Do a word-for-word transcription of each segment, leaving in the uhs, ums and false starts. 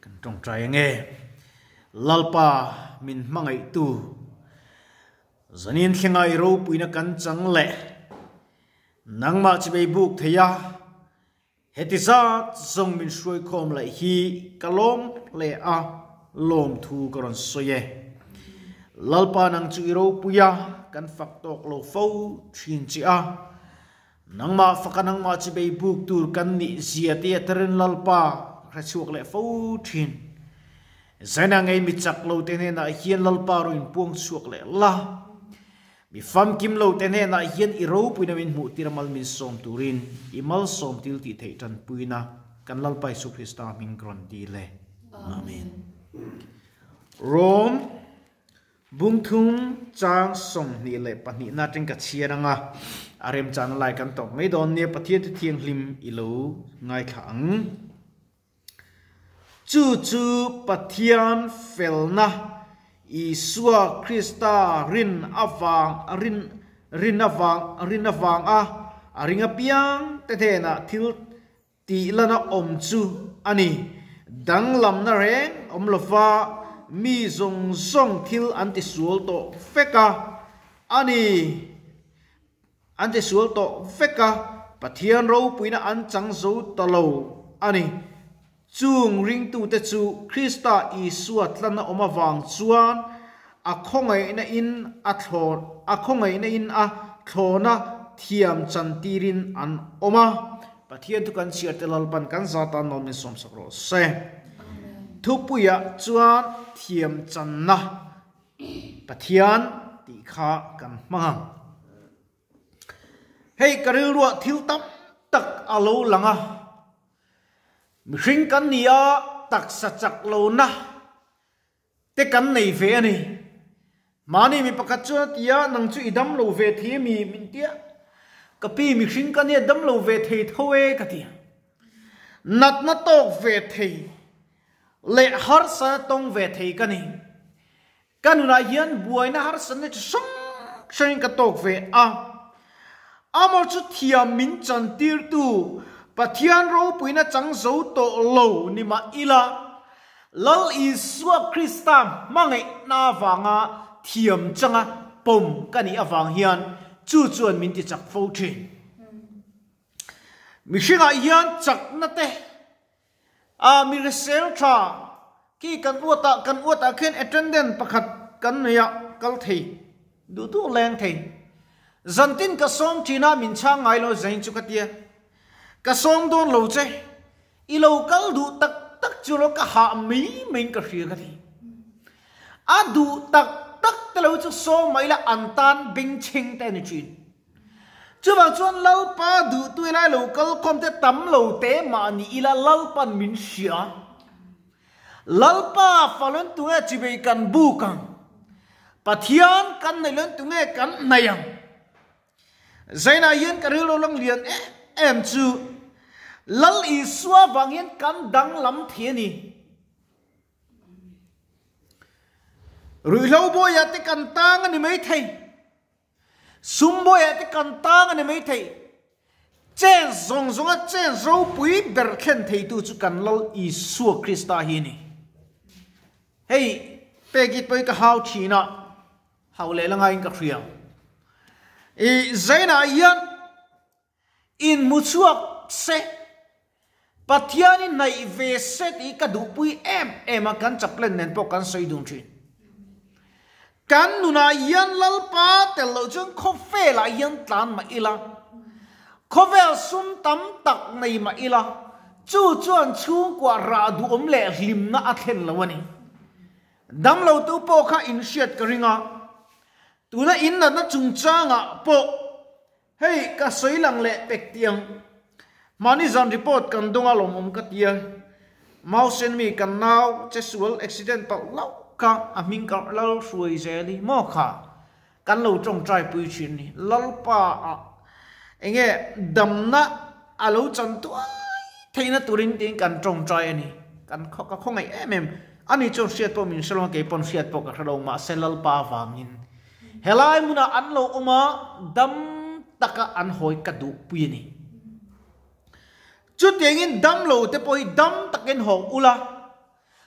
trong trái nghe lalpa min mangai tu zanin khengai ro puina kan chang le nangma chibe buk theya hetiza zong min shroi khom lai hi kalom le a lom thu karon soye lalpa nang chu ro puya kan fak tok lo fo thin chi a nangma fakanang ma chibe buk tur kan ni ziate teren lalpa khachuk le fo thin zaina ngai mi chak lo te ne na hian lalpa ro in puang chuak le la mi fam kim lo te ne na hian i ro puina min mu tiramal min som turin imal som til ti thei tan puina kan lalpai su Krista min kron di le amen rom bungthum chang som ni le pani na teng ka chiaranga arem chan lai kan tok mai don ne pathian ti thiang hlim ilo ngai khang chu chu pathian felna Isua Krista rin avang rin rin avang rin avang a aringa piang te te na thil ti lana om chu ani danglam na reng om lova mi zong zong thil anti suol to feka ani anti suol to feka pathian ro puina an chang zo talo ani chung ring tu te chu Krista Isua tlana oma wang chuan a khongai na in a thor a khongai na in a thona thiam chantirin an oma pathian tu kan chiar telal pan kan zatan nom min som sakro se thupuya chuan thiam channa pathian ti kha kan mang hei karil ruwa thil tam tak alo langa Mishing kan niya tak sa chak lo na te kan nei ve ani mani mi pakat chu tia nang chu idam lo ve the mi min tia kapi mishing kan niya dam lo ve the thoe ka tia nat na tok ve the le har sa tong ve the ka ni kanuna hian buai na har san ne sang sang ka tok ve a amor chu thiam min chan tir tu pathian ro puina chang zo to lo ni ma ila lal Isua Krista mangai na wanga thiam changa pom kani awang hian chu chuan min ti chak fo thin mi hringa hian chak na te a mi resel tha ki kan uata kan uata khen attendant pakhat kan ya kal thei du tu leng thei zantin ka som thina min cha ngai lo zain chu katia ka song don lo che i lo kal du tak tak chu lo ka ha mi min ka hria ka thi a du tak tak te lo chu so mai la an tan bing ching te ni chin chu ba chuan lal pa du tu lai lo kal khom te tam lo te ma ni ila lal pan min sia lal pa falon tu e chi be kan bu kang pathian kan nei lon tu nge kan nayang zaina yen ka ri lo long lian e em chu lal Isua wangin kan dang lam thiani rui lo boya te kan tang ani mai thei sum boya te kan tang ani mai thei chen zong zong a chen zo pui ber khen thei tu chu kan lal Isua Krista hi ni hey pegit poi ka hau thina hau le langai ka khria e zaina yan in muchuak se pathian in nai ve set i ka du pui em em a kan chaplen nen po kan soi dung thin kan nuna yan lal pa tel lo chung kho fe la yan tlan ma ila kho vel sum tam tak nei ma ila chu chuan chu kwa ra du om le hlim na a thlen lo ani dam lo tu po kha in shiat ka ringa tu na in na na chung changa po hey ka soi lang le pek tiang mani zan report kan donga lom om ka tia mau sen mi kan naw chesual accident to lau ka aming ka lau suai zeli mo kha kan lo trong trai pui chin ni lal pa a enge damna alo chan tu theina turin ting kan trong trai ani kan kho ka khongai em em ani chon siat po min salong ke pon siat po ka thalo ma selal pa wangin helai muna an lo oma dam taka an hoi ka du pui ni chút tiếng in đâm lầu te poi đâm takin ho ula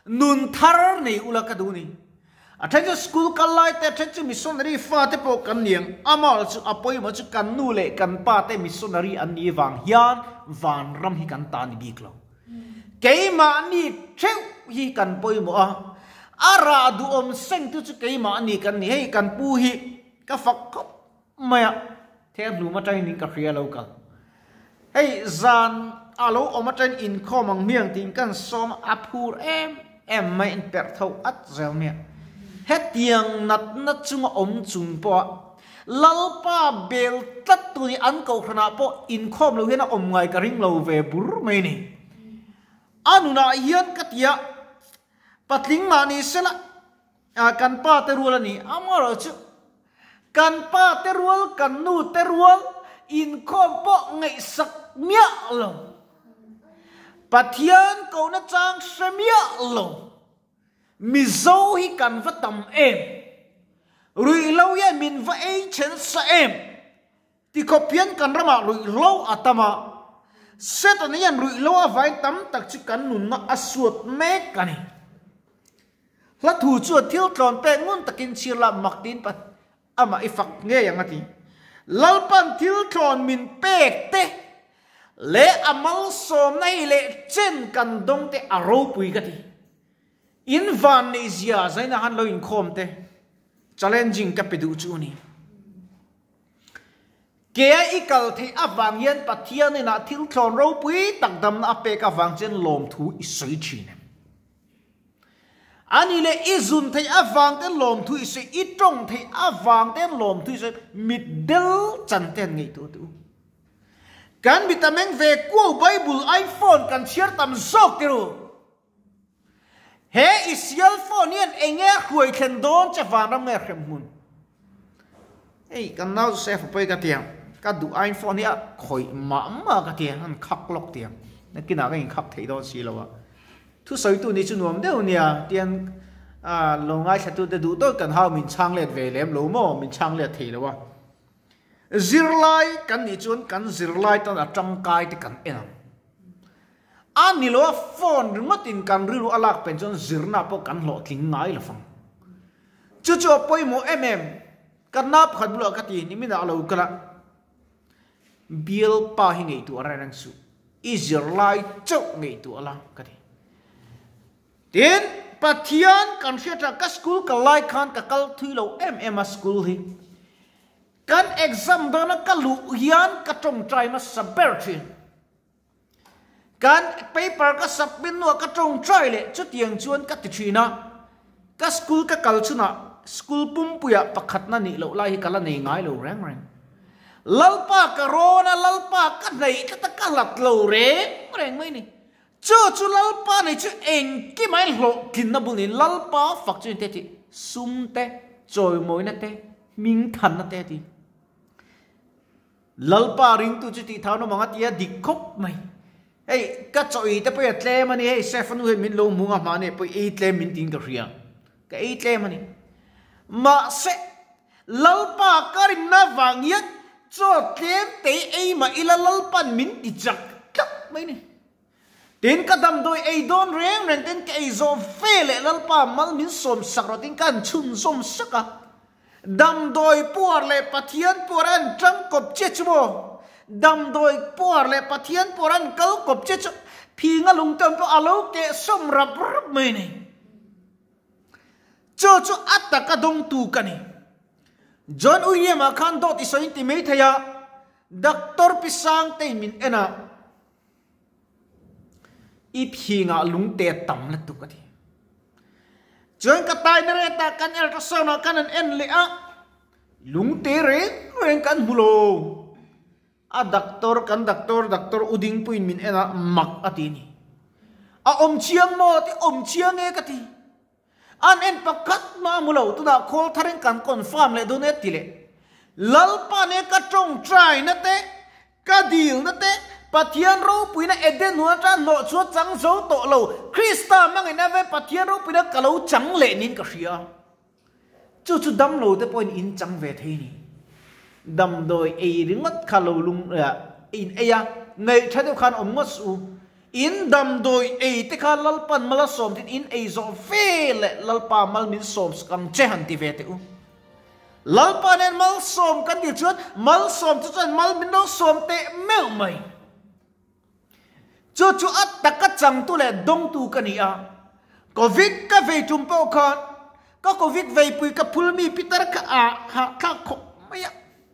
nun thar nei ula ka du ni a the school kalai te the missionary fa te po kan niang amal chu apoi ma chu kan nu le kan pa te missionary an ni wang hian van ram hi kan ta ni bik lo ke ma ni theu hi kan poi mo a ara du om seng tu chu ke ma ni kan ni hei kan pu hi ka fak khop maya the lu ma tai ning ka khria lo ka hei zan alo om aten in kho mang miang tin kan som apur em em mai in per thau at zel mia hết tiếng nát nát chung ống chung po lalpa bel tất tu ni ăn cầu khana po in khom lo hena om ngai ka ring lo ve bur mai ni anu na hian ka tia patling ma ni sela a kan pa te rula ni amaro chu kan pa te rul kan nu te rul in khom po ngai sak mia lo pathian ko na chang semia lo Mizo hi kan va tam em rui lo ya min va ei chen sa em ti kopian kan rama rui lo atama set an yan rui lo avai tam tak chi kan nun na asuat me kani la thu chu thil tlon pe ngun takin chila maktin pat ama ifak nge yang ati lalpan thil tlon min pek te le amal som nai le chen kan dong te aro pui gati in van ni zia zaina han lo in khom te challenging ka pedu chu ni ke ikal the awang yan pathian na thil thon ro pui tak dam na pe ka wang chen lom thu i soi chin ani le izun the awang ten lom thu i se i tong the awang ten lom thu se middle chan ten ngai tu tu kan vitamin ve ku bible iphone kan share tam sok tiru he isial phone yen enge khuai khen don cha van ram nge khem mun ei kan nau se fa pai ka tiang ka du iphone ya khoi ma ma ka tiang han khak lok tiang na kina ka in khak thei do si lo wa thu soi tu ni chu nuam deu nia tian a longai cha tu de du to kan hau min chang let ve lem lo mo min chang let thei lo wa zirlai kan ni chun kan zirlai tan a tang kai te kan enam ani lo phone remote in kan rilu alak pen chon zirna po kan lo tling ngai la fang chu chu poi mo mm kan na phat blo ka ti ni mina lo kala bil pa hi ngei tu ara rang su izir lai chok ngei tu ala ka ti tin pathian kan kheta ka school ka lai khan ka kal thui lo mm a school hi kan exam dona ka lu hian ka tong trai ma saber thin kan paper ka submit no ka tong try le chu tiang chuan ka ti thina ka school ka kal chuna school pum puya pakhat na ni lo lai hi kala nei ngai lo rang rang lalpa ka rona lalpa ka nei ka ta ka lat lo re reng mai ni chu chu lalpa nei chu eng ki mai lo kin na bu ni lalpa fak chu te ti sum te choi moi na te ming than na te ti lalpa ring tu chu ti thau no manga tia dikhop mai hey ka choi te pe tle mani hey sefanu he min lo munga mane pe e tle min ting ka ria ka e tle mani ma se lalpa karin na wangia cho tlem te e ma ila lalpan min ti chak tak mai ni tin ka dam doi e don reng reng ten ka e zo fele lalpa mal min som sakro tin kan chun som saka dam doi por le pathian poran trang kop che chumo dam doi por le pathian poran kal kop che chu phi nga lung tam to alo ke som rap rap mai ni cho chu atta ka dong tu kani John William akhan dot iso intimate thaya doctor pisang te min ena i phi nga lung te tam la tu ka thi John ka tai na re ta kan el so na kan en le a lung te re ren kan mulo a doctor kan doctor doctor uding puin min ena mak atini a om chiang mo ti om chiang e ka ti an en pakat ma mulo tu na khol tharing kan confirm le do ne ti le lalpa ne ka tong try na te ka deal na te pathian ro puina eden nua ta no chu chang zo to lo krista mang na ve pathian ro puina ka lo chang le nin ka ria chu chu dam lo te point in chang ve the ni dam doi e ringot khalo lung in eya nei thadu khan om ngot su in dam doi e te kha lalpan mala som tin in e zo fe le lalpa mal min som kan che han ti ve te u lalpan en mal som kan ti chuan mal som chu chuan mal min no som te meu mai chu chu at tak ka chang tu le dong tu ka ni a covid ka ve tum po khan ka covid ve pui ka phulmi pitar ka a kha kha kho maya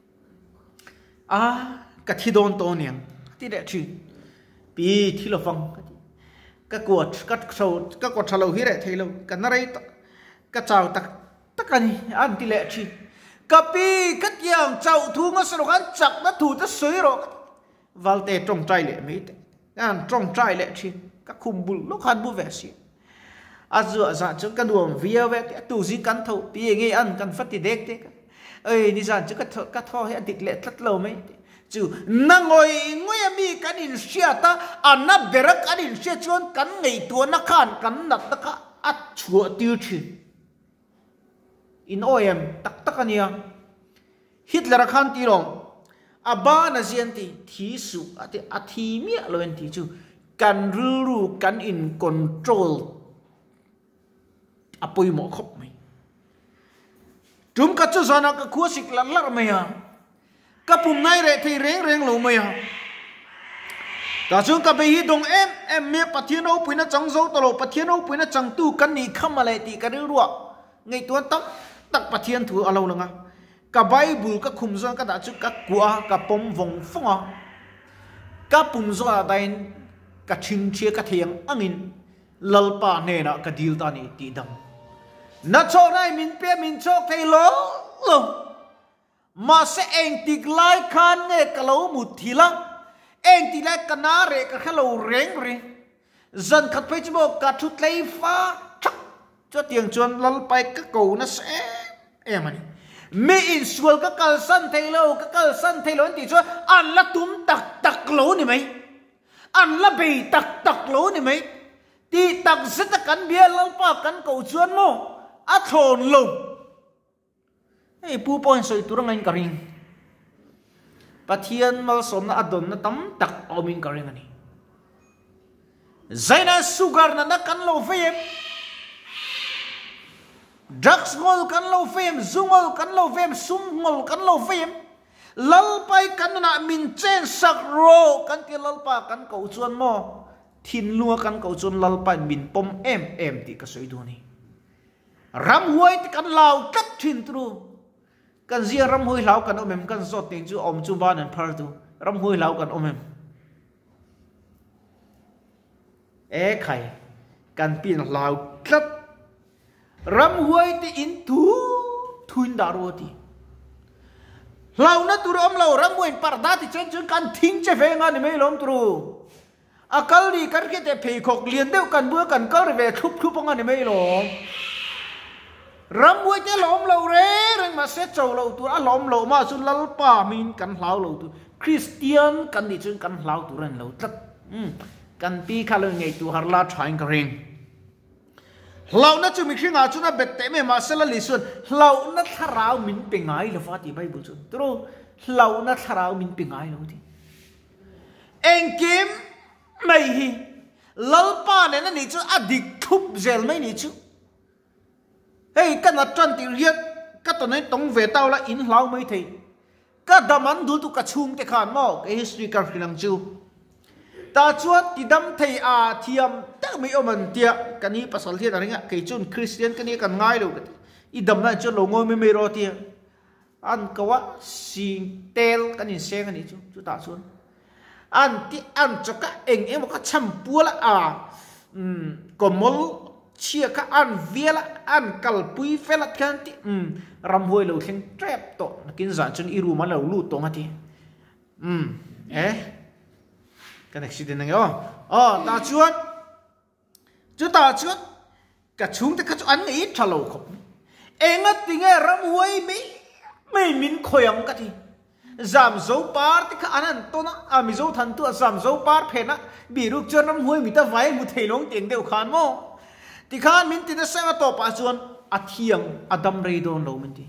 a ka thi don to niang ti de chi pi thi lo fang ka kuat ka so ka ko thalo hi re thelo ka na rei ka chau tak takani an ti le chi ka pi ka tiang chau thu nga so kan chak na thu ta soi ro valte trong trai le mi te an trong trai le chi ka khum bul lo khan bu ve si a zu a za chu ka duam via ve tu zi kan tho pi nge an kan fat ti dek te ơi ni zan chu ka tho ka tho he dik le tlat lo mai chu na ngoi ngoi mi kan in sia ta anna berak an in sia chuan kan ngei tu na khan kan nat ta ka at chua tir thi in oem tak tak ania Hitler khan ti rom aba na zian ti thi su ati athi mi lo en ti chu kan ru ru kan in control apoi mo khop mai tum ka chu zana ka khu sik lar lar mai ha ka pum nai re thei reng reng lo mai ha ta chung ka be hi dong em em me pathian o puina chang zo to lo pathian o puina chang tu kan ni kham ale ti ka ru ru ngai tuan tak tak pathian thu alo langa ka bible ka khum zo ka da chu ka kwa ka pom vong fonga ka pum zo a dain ka thing chia ka thiang angin lalpa ne na ka dil ta ni ti dam na cho nai min pe min chok thei lo lo ma se eng tik lai khan nge ka lo mu thila eng ti lai kana re ka khalo reng re zan khat pe chbo ka thu tlei fa chak cho tiang chuan lal pai ka ko na se em ani me in sual ka kal san thei lo ka kal san thei lo ti cho an la tum tak tak lo ni mai an la be tak tak lo ni mai ti tak zet kan bia lal pa kan ko chuan mo a thon lo ei pu point soi turang in karing pathian mal som na adon na tam tak omin karing ani zaina sugar na na kan lo fem drugs ngol kan lo fem zungol kan lo fem sum ngol kan lo fem lalpai kan na min chen sak ro kan ti lalpa kan ko chuan mo thin lua kan ko chuan lalpa min pom em em ti ka soi du ni ram huai ti kan lau tat thin tru kan zia ram hui lau kan omem kan zot ting chu om chu ban an phar tu ram hui lau kan omem e khai kan pin lau tlat ram hui ti in tu thuin daru ti lau na tu ram lau ram hui par da ti chen chu kan thing che ve nga ni me lom tru akal ri kar ke te phei khok lien deu kan bua kan kar ve thup thup nga ni me lom ram hui te lom lo re reng ma se chou lo tu a lom lo ma chu lal pa min kan hlau lo tu Christian kan ni chun kan hlau tu ren lo tat um kan pi kha lo ngei tu har la thain ka ring hlau na chu mi khringa chu na bet te me ma se la li sun hlau na tharau min pe ngai lo fa ti bible chu tro hlau na tharau min pe ngai lo ti eng kim mai hi lal pa ne na ni chu adik thup zel mai ni chu hey kan na tran ti riat ka to nei tong ve taw la in hlau mai thei ka daman du tu ka chung te khan mo ke history ka khilang chu ta chuat ti dam thei a thiam tak mai oman tia kani pasal thia ringa ke chun Christian kani kan ngai lo i dam na chu lo ngoi me me ro tia an kawa sing tel kani seng ani chu chu ta chuan an ti an choka eng em ka cham pula a um komol chia ka an viela an kalpui felat kan ti um ram hoi lo theng trap to kin zan chun iru ma lo lu to ngati um eh kan accident nang yo oh ta chuan chu ta chuan ka chung te ka chu an ei thalo khop enga tinge ram hoi mi mai min khoyang ka ti zam zo par ti ka anan to na a mi zo than tu zam zo par phena bi ruk chon ram hoi mi ta vai mu theilong teng deu khan mo ti khan min ti na sa to pa chuan a thiang adam rei don lo min ti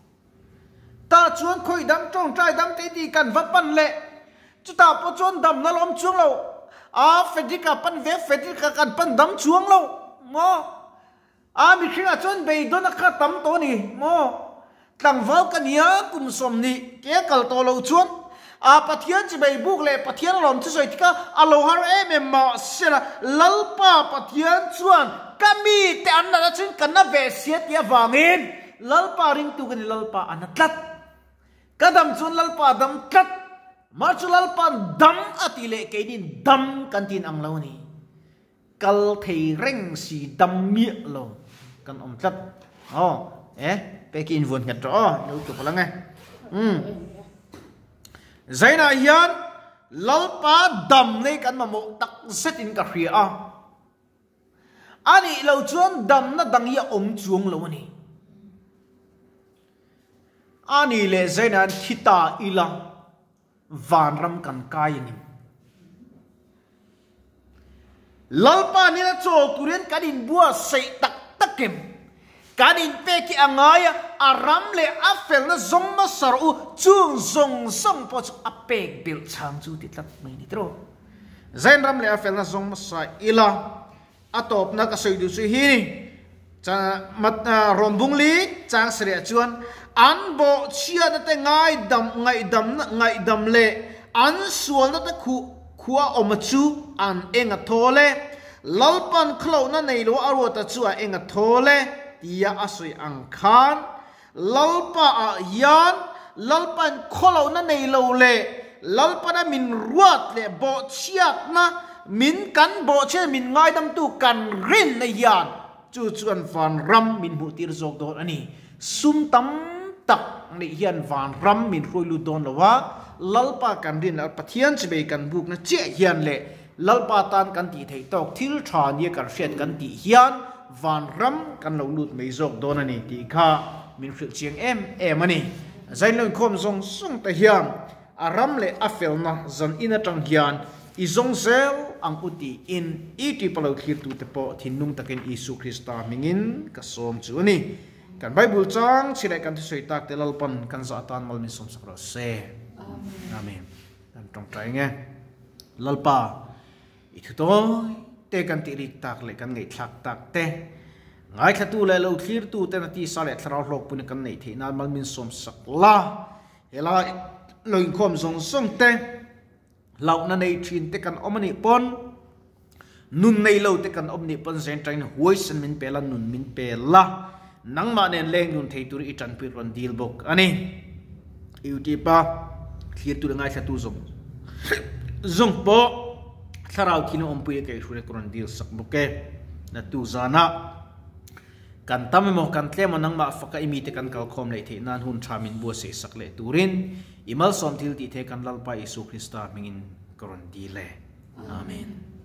ta chuan khoi dam tong trai dam te ti kan va pan le chu ta po chuan dam na lom chung lo à Fedika pan ve Fedika kan pan dam chuang lo mo à mi khinga chon be don kha tam to ni mo tlang vào kan ya kum som ni ke kal to lo chuan à Pathian chỉ bay buộc lệ Pathian làm cho rồi tika aloha em em mà xem là lalpa Pathian chuan kami te an na chun kan na ve siat ya wangin lalpa ring tu kan lalpa an tlat kadam chun lalpa dam tlat ma chu lalpa dam atile ke din dam kan tin ang lo ni kal thei reng si dam mi lo kan om tlat oh eh pe kin vun ngat ro nu tu pala ngai um zaina hian lalpa dam nei kan ma mo tak set in ka hria a ani lo chuan dam na dang ya om chuang lo ni ani le zaina thita ila van ram kan kai ni lalpa ni na chol turen kadin bua sei tak takem kadin pe ki angaya aram le afel na zong ma saru chung zong song po apek bil chang chu ti tat mai ni tro zain ram le afel na zong ma sa ila atop na ka sei du su hi ni cha mat rombung li chang sre chuan an bo chia na te ngai dam ngai dam na ngai dam le an sual na te khu khua om chu an enga thole lalpan khlo na nei lo aro ta chu a enga thole tia asoi ang khan lalpa a yan lalpan kholo na nei lo le lalpa na min ruat le bo chiat na min kan bo che min ngai dam tu kan rin na yan chu chuan van ram min bu tir jok do ani sum tam tak ni hian van ram min roi lu don lawa lalpa kan rin al Pathian chibe kan buk na che hian le lalpa tan kan ti thei tok thil tha ni kan hriat kan ti hian van ram kan lo lut mai jok don ani ti kha min khil chiang em em ani zain lon khom zong sung ta hiam aram le afel na zan ina tang hian i zong zel ang uti in iti palo khir tu te po thinung takin Isu Krista mingin ka som chu ani kan Bible chang chilai kan soi tak te lalpan kan za tan mal min som sakro se amen kan tong trai nge lalpa i thu toy te kan ti ri tak le kan ngei thak tak te ngai thatu le lo thlir tu te na ti sa le thra hlok pun kan nei the na mal min som sak la hela loin khom zong song te lau na nei thin te kan omani pon nun nei lo te kan omni pon zen train huai san min pela nun min pela nang ma nen leng nun thei tur i tan pi ron deal bok ani iuti pa thlir tu ngai thatu zong zong po tharau thino ompui ke hure kron deal sak buke na tu zana kan tam mo kan tle mo nang ma faka imi te kan kal khom le the nan hun thamin bu se sak le turin imal som thil ti the kan lalpa Isu Krista mingin kron di le amen.